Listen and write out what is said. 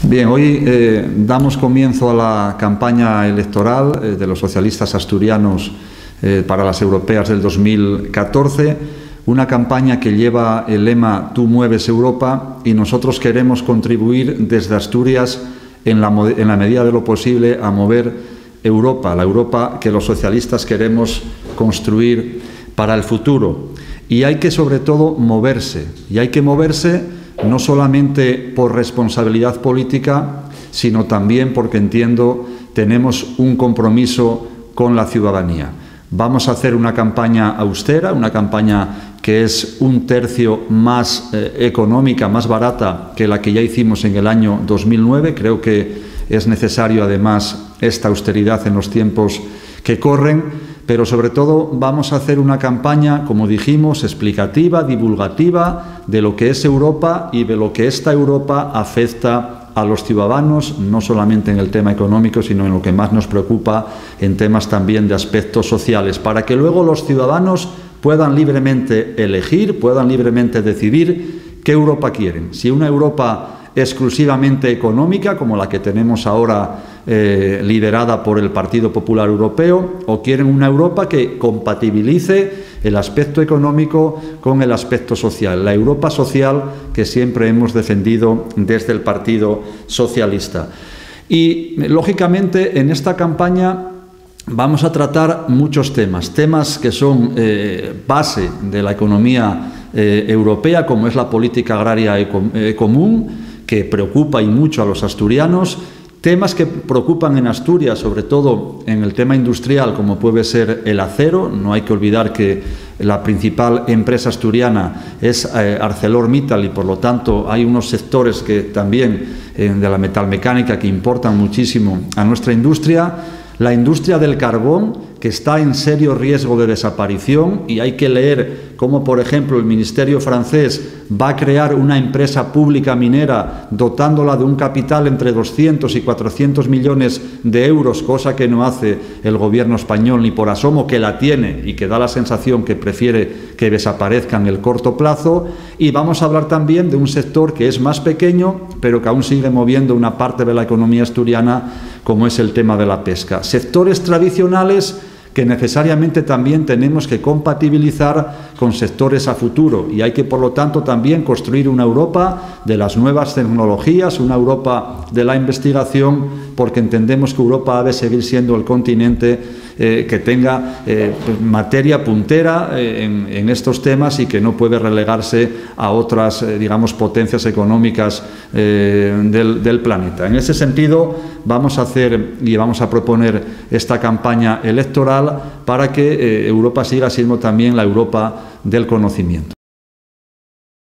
Bien, hoy damos comienzo a la campaña electoral de los socialistas asturianos para las europeas del 2014, una campaña que lleva el lema Tú mueves Europa, y nosotros queremos contribuir desde Asturias en la medida de lo posible a mover Europa, la Europa que los socialistas queremos construir para el futuro. Y hay que sobre todo moverse, no solamente por responsabilidad política, sino también porque entiendo tenemos un compromiso con la ciudadanía. Vamos a hacer una campaña austera, una campaña que es un tercio más económica, más barata que la que ya hicimos en el año 2009. Creo que es necesario además esta austeridad en los tiempos que corren, pero sobre todo vamos a hacer una campaña, como dijimos, explicativa, divulgativa de lo que es Europa y de lo que esta Europa afecta a los ciudadanos, no solamente en el tema económico, sino en lo que más nos preocupa, en temas también de aspectos sociales, para que luego los ciudadanos puedan libremente elegir, puedan libremente decidir qué Europa quieren. Si una Europa exclusivamente económica, como la que tenemos ahora liderada por el Partido Popular Europeo, o quieren una Europa que compatibilice el aspecto económico con el aspecto social, la Europa social que siempre hemos defendido desde el Partido Socialista. Y, lógicamente, en esta campaña vamos a tratar muchos temas que son base de la economía europea, como es la política agraria común, que preocupa y mucho a los asturianos, temas que preocupan en Asturias, sobre todo en el tema industrial, como puede ser el acero. No hay que olvidar que la principal empresa asturiana es ArcelorMittal, y por lo tanto hay unos sectores que también de la metalmecánica que importan muchísimo a nuestra industria. La industria del carbón, que está en serio riesgo de desaparición, y hay que leer cómo, por ejemplo, el Ministerio francés va a crear una empresa pública minera dotándola de un capital entre 200 y 400 millones de euros, cosa que no hace el gobierno español ni por asomo, que la tiene y que da la sensación que prefiere que desaparezca en el corto plazo. Y vamos a hablar también de un sector que es más pequeño, pero que aún sigue moviendo una parte de la economía asturiana, como es el tema de la pesca. Sectores tradicionales que necesariamente también tenemos que compatibilizar con sectores a futuro, y hay que, por lo tanto, también construir una Europa de las nuevas tecnologías, una Europa de la investigación, porque entendemos que Europa ha de seguir siendo el continente que tenga materia puntera en estos temas, y que no puede relegarse a otras, digamos, potencias económicas del planeta. En ese sentido, vamos a hacer y vamos a proponer esta campaña electoral para que Europa siga siendo también la Europa del conocimiento.